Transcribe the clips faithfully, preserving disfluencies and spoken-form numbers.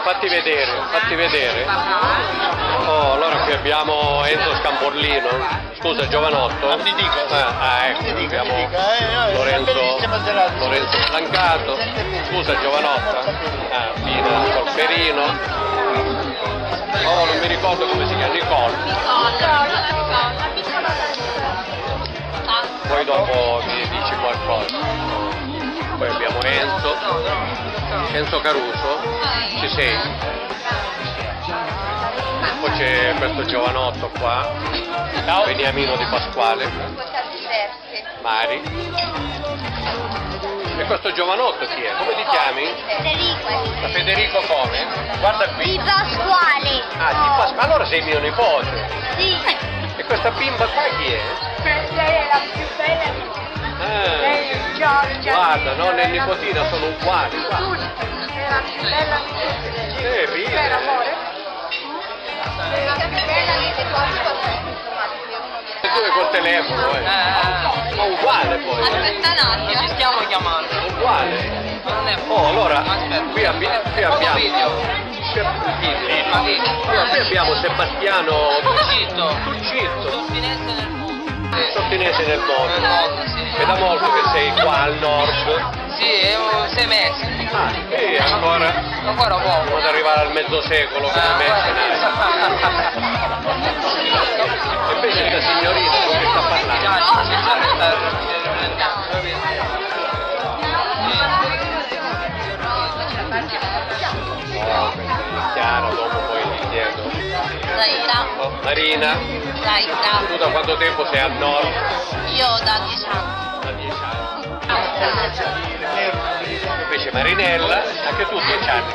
fatti vedere, fatti vedere. Oh, allora qui abbiamo Enzo Scamporlino, scusa giovanotto. Ti dico. Ah, ecco, abbiamo Lorenzo, Lorenzo Blancato, scusa giovanotta. Ah, Pina Solferino. Oh, non mi ricordo come si chiama, Nicole. Poi dopo mi dici qualcosa. Poi abbiamo Enzo, Enzo Caruso, ci sei? Poi c'è questo giovanotto qua, Beniamino Di Pasquale, Mari. E questo giovanotto chi è? Come ti chiami? Federico. Federico come? Guarda qui. Di Pasquale. Ah, Di Pasquale, allora sei mio nipote. Sì. E questa bimba qua chi è? Lei è la più bella. Ah. Lei è Giorgia. Guarda, nonna e nipotina sono uguali. È la più bella di tutte. Eh, ride. Per amore. È la più bella di tutte. E tu col telefono, eh. Ma uguale poi. Aspetta un attimo, ci stiamo chiamando. Uguale. Non è Oh, allora, Aspetta. qui, abbi qui abbiamo... video. Qui, qui, qui abbiamo Sebastiano Tuccitto. Tuccitto, Sorfinese nel mondo. sortinese nel mondo. Nel mondo, sì. È da molto che sei qua al nord. Sì, è un sei mesi. Ah, e ancora Ancora poco. siamo ad arrivare al mezzo secolo come Ah, mercenario. E invece questa signorina con che sta parlando? Già, c'è già questa... Oh, Chiara, dopo poi ti chiedo. Zaira. Oh, Marina, Zaira. tu da quanto tempo sei al nord? Io da dieci anni. Da dieci anni. Invece Marinella, anche tu dieci anni.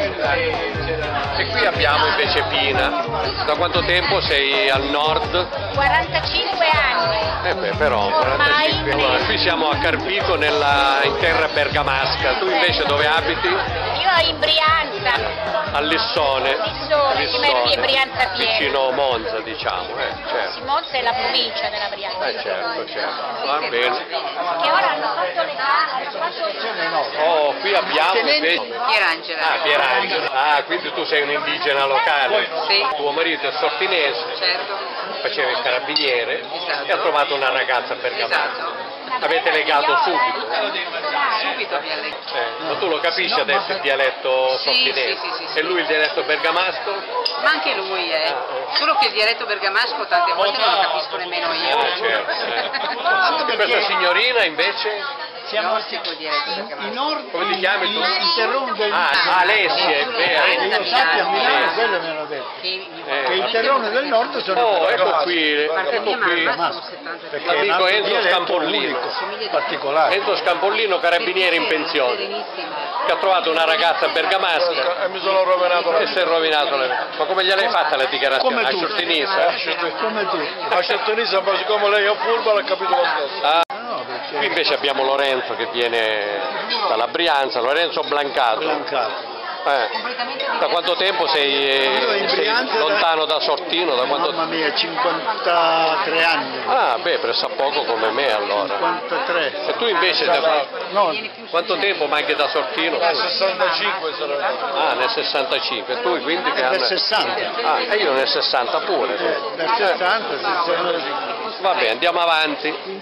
E qui abbiamo invece Pina. Da quanto tempo sei al nord? quarantacinque anni. Eh beh, però, quarantacinque. Allora, qui siamo a Carpico, nella, in terra bergamasca. Tu invece dove abiti? Io in Brianza. A Lissone. Lissone, si mette Brianza Piena. Vicino Monza, diciamo. Eh, certo. Monza è la provincia della Brianza. Eh, certo, certo. Va bene. Che ora hanno fatto le hanno fatto... Oh, qui abbiamo invece... Pierangela. Ah, Pierangela. Ah, quindi tu sei un indigena locale. Sì. Tuo marito è sortinese, Certo. faceva il carabiniere Esatto. e ha trovato una ragazza bergamasca. Esatto. Avete legato subito. Subito mi ha letto. Eh, ma tu lo capisci adesso il dialetto Sì, sortinese? sì, sì, sì, sì. E lui il dialetto bergamasco? Ma anche lui, eh. Solo che il dialetto bergamasco tante volte non lo capisco nemmeno io. Ah, certo. Eh. E questa signorina invece? Siamo col dialetto bergamasco. nord, Come ti chiami tu? il terrone del Ah, Alessia, è vero. io sappia a Milano, quello me l'ho detto. Che Che il terrone del nord sono Oh, ecco bergamaschi. qui, parte ecco mia qui. mamma sono settanta Perché è un L'amico altro Enzo dialetto Scampollino. unico, particolare. Enzo Scampollino, carabiniere in pensione, Serenissima. che ha trovato una ragazza bergamasca E mi sono rovinato la e si è rovinato la vita. Ma come gliel'hai fatta la dichiarazione? Come A tu. Sciortinisa? Come tu. A Certonisa, ma siccome lei è furba l'ha capito lo stesso. Ah, No, perché qui invece abbiamo Lorenzo che viene dalla Brianza, Lorenzo Blancato. Blancato. Eh, da quanto tempo sei, Io in sei Brianza lontano da Sortino? Da quanto... Mamma mia, cinquantatré anni. Ah, beh, pressappoco come me allora. cinquantatré. E tu invece da qua- No, quanto tempo manchi da Sortino? Nel sessantacinque sarà. Ah, nel sessantacinque. Tu quindi che del anno? sessanta. Ah, e io nel sessanta pure. Eh, Del sessanta, sessanta. Va bene, andiamo avanti.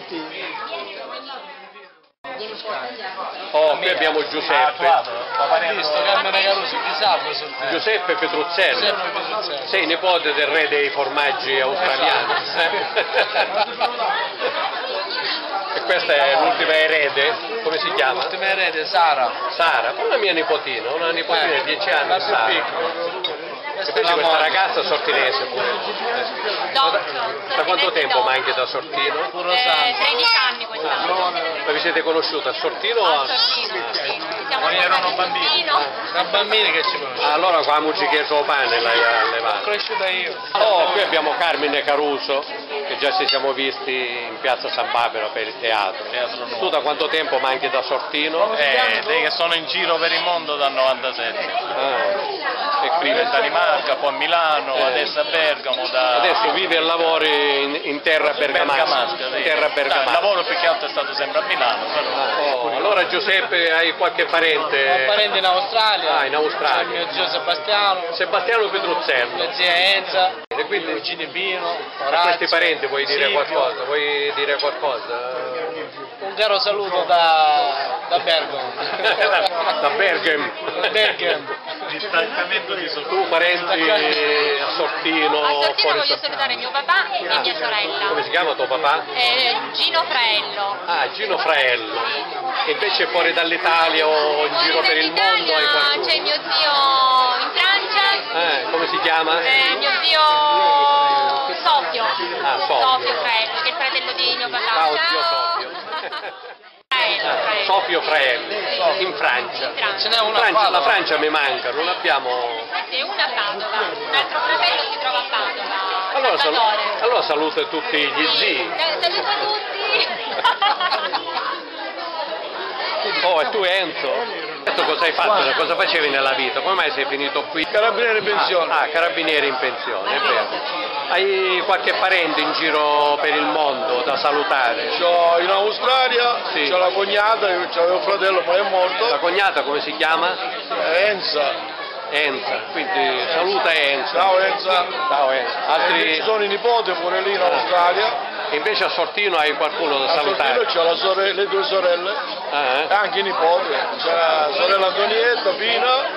Oh, qui abbiamo Giuseppe. Visto Carmine Caruso, chi sa questo? Giuseppe Petruzzelli. Sei nipote del re dei formaggi australiani. E questa è l'ultima erede, come si chiama? L'ultima erede, Sara. Sara, una mia nipotina, una nipotina di dieci anni, La più Sara. piccola. E invece questa ragazza sortinese pure. Da, da quanto tempo manchi da Sortino? Eh, tredici anni quest'anno. Ma vi siete conosciuti a Sortino o a... Sortino, sì. Siamo Quando erano stati bambini. Sortino. Da bambini che ci conosciamo. Ah, allora qua musicheso pane l'hai Sono allevato. cresciuta io. Oh, qui abbiamo Carmine Caruso, che già ci siamo visti in piazza San Babero per il teatro. Teatro Nuovo. Tu da quanto tempo manchi da Sortino? Eh, dei che sono in giro per il mondo dal novantasette. Ah, e prima? In Danimarca, poi a Milano, Eh. adesso a Bergamo. Da... Adesso vivi e lavori in, in terra bergamasca. Bergamasca, sì. In terra Dai, bergamasca. il lavoro più che altro è stato sempre a Milano, però. Oh, allora Giuseppe, hai qualche parente? Ho parenti in Australia. Ah, in Australia. Mio zio Sebastiano, Sebastiano Petruzzello. mia zia Enza, E quindi cugini Pino, a Orazio, questi parenti vuoi dire Silvio. qualcosa? Vuoi dire qualcosa? Un caro saluto da, da Bergamo. Da Bergamo. Bergamo. Distaccamento di sotto. Tu parenti a Sortino? A Sortino fuori voglio Sortino? salutare mio papà e Ah, mia sorella. Come si chiama tuo papà? Eh, Gino Fraello. Ah, Gino Fraello. E invece fuori dall'Italia o in Fuori giro per il mondo dall'Italia hai qualcuno? c'è mio zio in Francia, Eh, come si chiama? eh, mio zio Sofio. Ah, Sofio. Fraello, che è il fratello di mio papà. Ciao, zio Sofio. Fraello, Fraello. Sofio Fraello, in Francia. In Francia. Ce n'è una Francia, qua, la no? Francia mi manca, non abbiamo... E una a Padova. L'altro fratello si trova a Padova. Allora, sal- Salvatore. allora saluto tutti gli zii. Eh, Saluto a tutti. Oh, e tu Enzo? Enzo, cosa hai fatto? Cosa facevi nella vita? Come mai sei finito qui? Carabinieri in pensione. Ah, ah, carabinieri in pensione, è vero. Hai qualche parente in giro per il mondo da salutare? C'ho in Australia, Sì. c'ho la cognata, io c'avevo un fratello ma è La morto, cognata come si chiama? Enza. Enza, quindi saluta Enza. Ciao Enza. Ciao Enza. E Altri... ci sono i nipoti pure lì in Ah. Australia. E invece a Sortino hai qualcuno da A salutare? Sortino c'ho la sore- le due sorelle Ah, e eh? anche i nipoti. C'è la sorella Antonietta, Pina,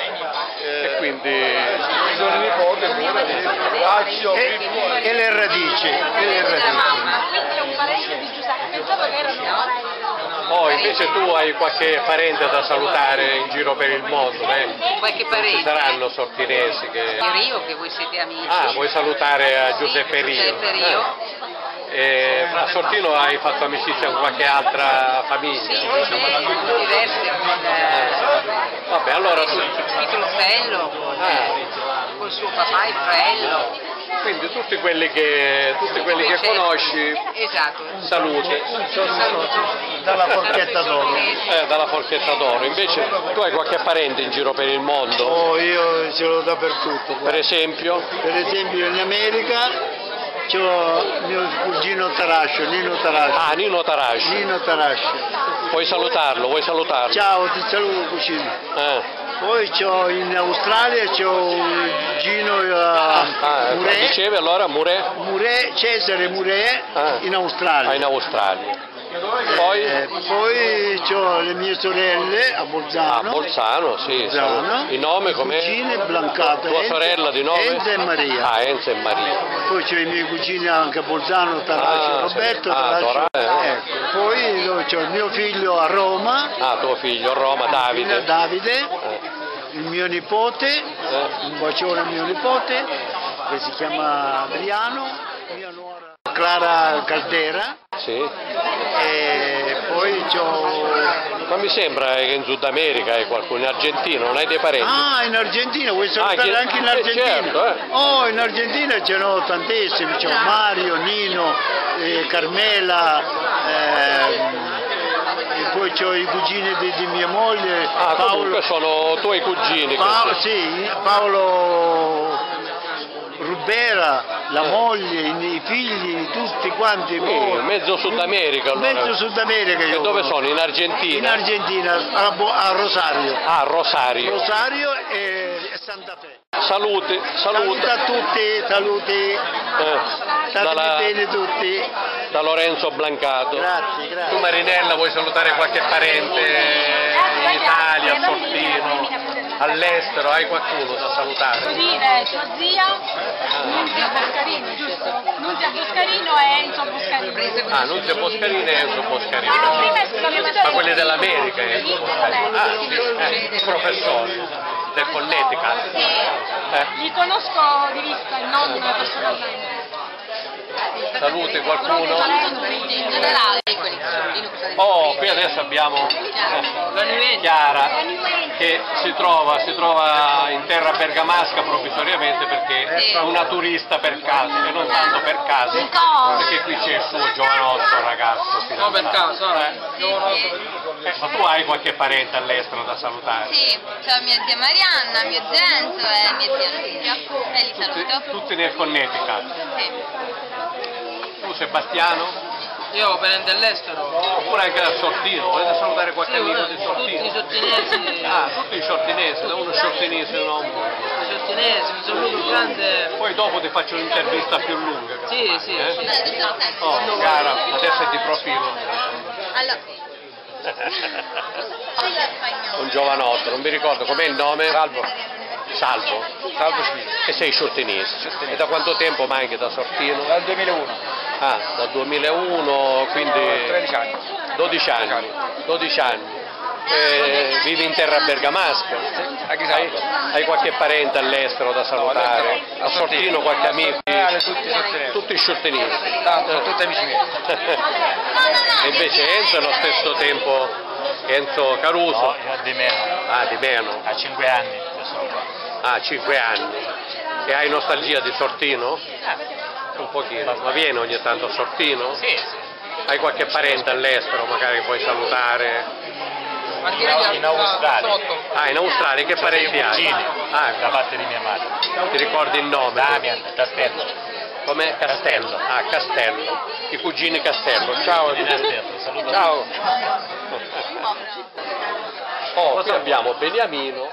E quindi... ci sono i nipoti pure lì. Lazio, Pippo. E le radici, e le radici. Questo è un parente di Giuseppe, pensavo che erano parenti. Oh, invece tu hai qualche parente da salutare in giro per il mondo, eh? Qualche Ci parente. saranno sortinesi che... Di Rio, che voi siete amici. Ah, vuoi salutare a Giuseppe Rio? Giuseppe Rio. Eh. E a Sortino hai fatto amicizia con qualche altra famiglia? Sì, diverse. Con eh, Vabbè, allora tu... Pitruzzello, con, Ah. con suo papà e Fraello. Quindi tutti quelli che, tutti quelli che conosci, Esatto. saluti. Dalla forchetta d'oro. Eh, dalla forchetta d'oro. Invece tu hai qualche parente in giro per il mondo? Oh, io ce l'ho dappertutto. Per esempio? Per esempio in America c'ho mio cugino Tarascio, Nino Tarascio. Ah, Nino Tarasci. Nino Tarascio. Vuoi salutarlo? Vuoi salutarlo? Ciao, ti saluto cugino. Eh. Poi c'ho in Australia c'ho Gino eh, Ah, Murè, dicevi allora Murè? Murè, Cesare Murè Ah. in Australia. Ah, in Australia. Poi? Eh, poi c'ho le mie sorelle a Ah, Bolzano. Bolzano, sì. Bolzano. Il nome com'è? Cugine Blancato. Tua Enza- sorella di nome? Enza e Maria. Ah, Enza e Maria. Poi c'ho i miei cugini anche a Bolzano, Tarascio, Ah, Roberto, sì. Ah, Tarascio. Tora- eh. Ecco. Poi lo- c'ho il mio figlio a Roma, Ah, tuo figlio, Roma, Davide. Davide, Eh, il mio nipote, eh. un bacione al mio nipote, che si chiama Adriano, mia nuora Clara Caldera, Sì. e poi c'ho... Ma mi sembra che in Sud America hai qualcuno, in Argentina, non hai dei parenti? Ah, in Argentina, vuoi salutare chi- anche in eh, Argentina? certo, eh. Oh, in Argentina ce n'ho tantissimi, c'ho Mario, Nino, eh, Carmela, ehm, e poi c'ho i cugini di, di mia moglie, Ah, Paolo, comunque sono tuoi cugini. Paolo, questi. sì, Paolo Rubera, la moglie, i, i figli, tutti quanti. Sì, oh, mezzo Sud America allora. Mezzo Sud America. E io. dove sono? In In Argentina? Argentina, a, Bo- a Rosario. Ah, Rosario. Rosario e Santa Fe. Saluti, Saluti saluta. a tutti, saluti, Eh, state dalla- bene tutti. da Lorenzo Blancato. Grazie, Tu grazie. Marinella vuoi salutare qualche parente in Italia, a Sortino, all'estero? Hai qualcuno da salutare? Cugine, tua zia, Nunzia Boscarino, giusto? Nunzia Boscarino e Enzo Boscarino. Ah, Nunzia Boscarino e Enzo Ah, Boscarino. prima è Ma quelli dell'America Enzo Boscarino. Ah, sì, eh, i professori del Connecticut. Eh, Li conosco di vista, non personalmente. saluti qualcuno? In generale, quelli che sono lì, non so. Oh, qui adesso abbiamo eh, Chiara. che si trova, si trova in terra bergamasca provvisoriamente perché Sì. è una turista per caso e non tanto per caso, Un po'. perché qui c'è il suo giovanotto ragazzo No, per fidanzato. caso, eh. Eh, ma tu hai qualche parente all'estero da salutare? Sì, c'ho mia zia Marianna, mio zio Enzo e mia zia Lucia. E li Tutti, saluto. tutti nel Connecticut. Sì. Tu Sebastiano? Io ho parenti all'estero. Oppure anche da Sortino, volete salutare qualche Sì, amico tutti di i Sortino? sortinesi, Ah, tutti i sortinesi, da uno sortinese e uno. i sortinesi, un saluto grande. Poi dopo ti faccio un'intervista più lunga. Sì, casomai, sì, eh? sì. Oh, cara, adesso è di profilo. Allora, Un giovanotto, non mi ricordo com'è il nome? Salvo. Salvo. Salvo Schmidt. E sei sortinese. E da quanto tempo manchi da Sortino? Dal duemilauno, Ah, dal duemilauno, quindi tredici anni. dodici anni. dodici anni. Eh, vivi in terra bergamasca? A chi Hai, salvo? hai qualche parente all'estero da salutare? all'estero no. A Sortino qualche amico? Tutti sortinesi. Tutti sortinesi. Tanto, sono tutti amici miei. E invece Enzo allo stesso tempo, Enzo Caruso? No, io di meno, Ah, di meno. a cinque anni che sono qua. Ah, cinque anni. E hai nostalgia di Sortino? Un pochino. Ma vieni ogni tanto a Sortino? Sì, sì. Hai qualche parente all'estero magari che puoi salutare? In Australia. Ah, in Australia che parenti Sei hai? cugini, Ah, da parte di mia madre. ti ricordi il nome? Damian, Castello. Come Castello? Ah, Castello. I cugini Castello. Ciao. Di Castello, saluto. Ciao. Oh, qui abbiamo Beniamino.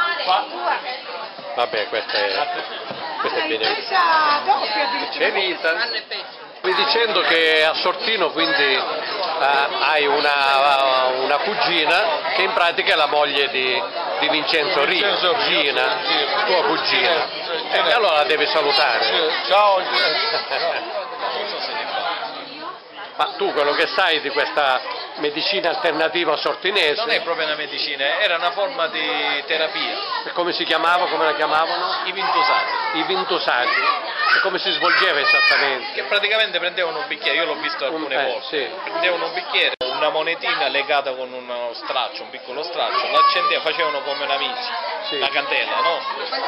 Vabbè, questa è, questa è Beniamino. C'è Rita. Mi dicendo che a Sortino quindi eh, hai una, una cugina che in pratica è la moglie di, di Vincenzo Rio, Gina, tua cugina. E allora la devi salutare. Ciao. Ma tu quello che sai di questa medicina alternativa sortinese, Non è proprio una medicina, era una forma di terapia, come si chiamava, come la chiamavano? i vintosati, I vintosati. E come si svolgeva esattamente? che praticamente prendevano un bicchiere, io l'ho visto alcune Eh, volte, sì. prendevano un bicchiere, una monetina legata con uno straccio, un piccolo straccio, l'accendevano, facevano come una mizzi, Sì. una candela, no?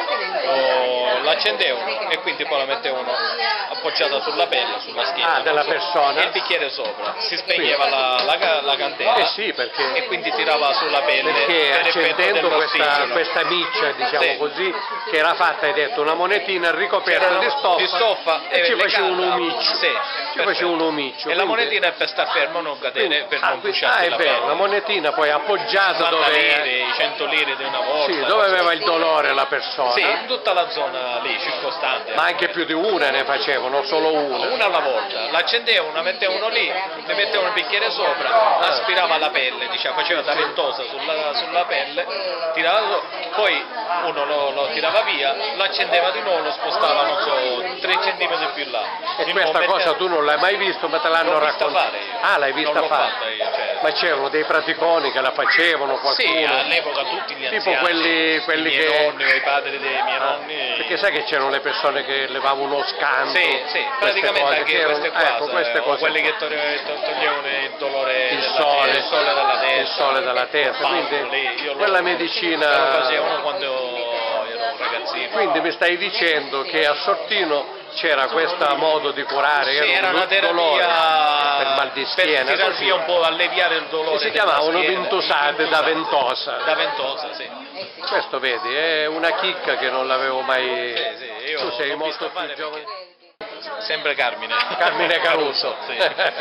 O l'accendevano e quindi poi la mettevano appoggiata sulla pelle, sulla schiena. Ah, della non so, persona? E il bicchiere sopra, si spegneva la, la, ca- la candela Eh sì, perché... e quindi tirava sulla pelle Perché per effetto accendendo questa, dell'ossigeno. questa miccia, diciamo Sì. così, che era fatta, hai detto, una monetina ricoperta C'era di stoffa, di stoffa e ci legata. faceva un umiccio, Sì, ci perfetto. faceva un umiccio. E la quindi- monetina è per star fermo, non cadere, quindi- per ah, non quindi- bruciarsi ah, è la vero, pelle. la monetina poi appoggiata cinquanta lire, dove, i cento lire di una volta. sì, dove aveva il dolore la persona, Sì, in tutta la zona lì, circostante. ma anche più di una ne facevano, solo una. Una alla volta, l'accendevano, la mettevano lì, ne mettevano il bicchiere sopra, aspirava la pelle, diciamo, faceva da ventosa sulla, sulla pelle, tirava, poi uno lo, lo tirava via, l'accendeva di nuovo, lo spostava, non so, tre centimetri più in là. E Di questa nuovo cosa metteva- tu non l'hai mai visto, ma te l'hanno L'ho vista raccontata? fare io. Ah, l'hai vista Non l'ho fare? fatta io, certo. Ma c'erano dei praticoni che la facevano, qualcuno? Sì, all'epoca tutti gli Tipo anziani, quelli- quelli i miei che- nonni, o i padri dei miei nonni. Perché sai che c'erano le persone che levavano uno scanto? Sì, sì, queste praticamente cose, anche c'erano- queste qua, ecco, queste o cose quelli qua. che toglie- to- toglievano il dolore il della sole, testa, il sole dalla testa, il sole dalla testa, Fanno quindi lì, io lo- quella lo medicina. facevano quando ero un ragazzino. Quindi mi stai dicendo che a Sortino c'era questo modo di curare, Sì, era era un una dolore terapia per mal di schiena, per tirar così. via un po', alleviare il dolore. E si della chiamavano schiena. ventosate da ventosa. Da ventosa, sì. Questo vedi, è una chicca che non l'avevo mai. Sì, sì, io Tu sei l'ho molto visto più fare giovane. Sempre Carmine. Carmine Caruso. sì.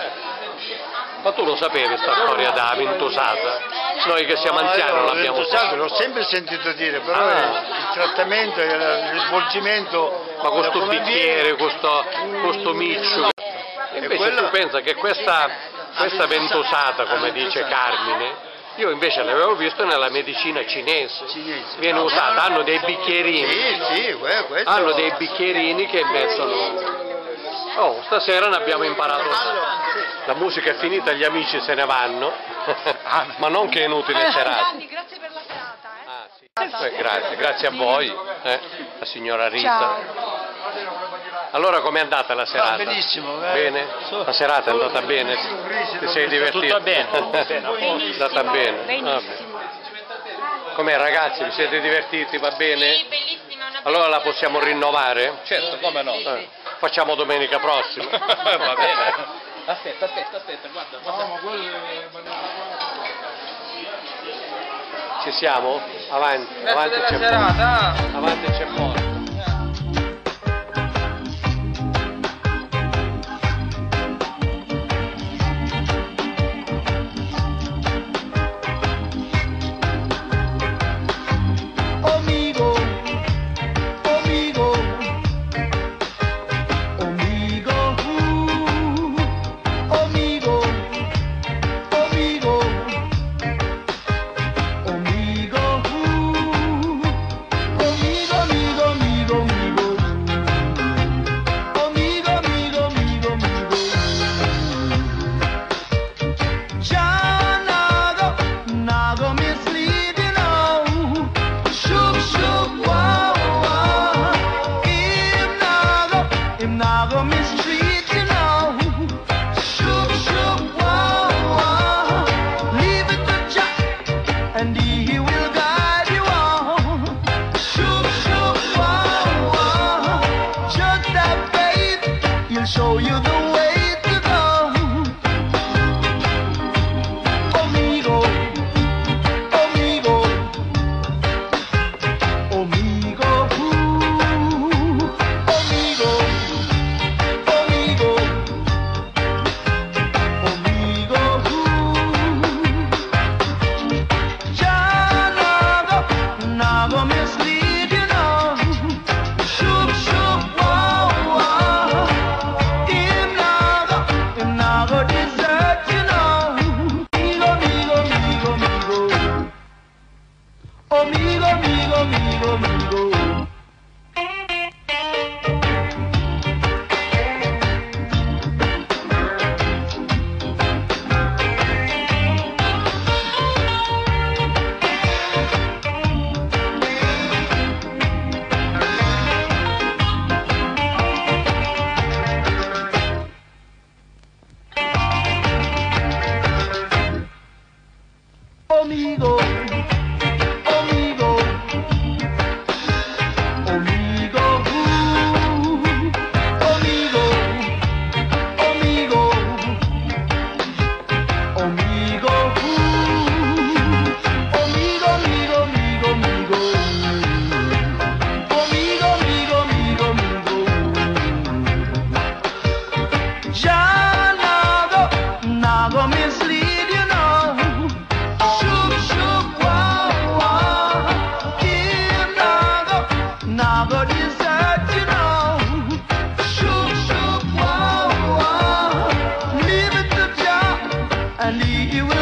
Ma tu lo sapevi sta storia da ventosata? Noi che siamo anziani non l'abbiamo L'entusiasmo l'ho sempre sentito dire, però Ah. il trattamento, il svolgimento. Ma con sto come bicchiere, avviene- con sto, con sto miccio. Invece quello- tu pensa che questa, questa ventosata, come dice Carmine, io invece l'avevo visto nella medicina cinese. Cinese. Viene usata, hanno dei bicchierini, Sì, sì, que- questo. hanno dei bicchierini che mettono. Oh, stasera ne abbiamo imparato. La musica è finita, gli amici se ne vanno, ma non che è inutile serata. Gianni, grazie per la serata. Eh. Ah, sì. Eh, grazie, grazie a voi, eh, la signora Rita. Ciao. Allora com'è andata la serata? Ah, benissimo, eh. Bene? La serata è andata bene? Ti sei divertito? Tutto bene. È andata bene. Vabbè. Benissimo. Com'è ragazzi, vi siete divertiti, va bene? Sì, bellissima, una Allora la possiamo rinnovare? Certo, come no? Eh, facciamo domenica prossima. Va bene. Aspetta, aspetta, aspetta, guarda, guarda. No, ma quello è... Ci siamo? Avanti, avanti c'è serata. posto. Avanti c'è posto. And he will